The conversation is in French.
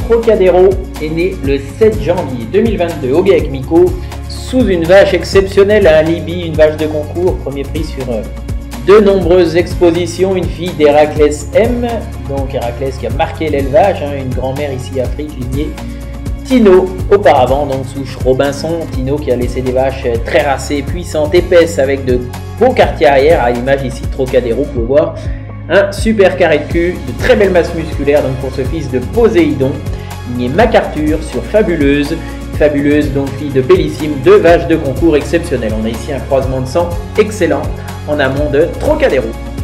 Trocadéro est né le 7 janvier 2022 au Guec-Mico sous une vache exceptionnelle à Libye, une vache de concours, premier prix sur de nombreuses expositions, une fille d'Héraclès M, donc Héraclès qui a marqué l'élevage, une grand-mère ici Afrique, lignée Tino, auparavant donc souche Robinson, Tino qui a laissé des vaches très racées, puissantes, épaisses, avec de beaux quartiers arrière, à l'image ici de Trocadéro, vous pouvez voir un super carré de cul, de très belle masse musculaire donc pour ce fils de Poséidon, lignée MacArthur sur Fabuleuse, donc fille de Bellissime, deux vaches de concours exceptionnelles. On a ici un croisement de sang excellent en amont de Trocadéro.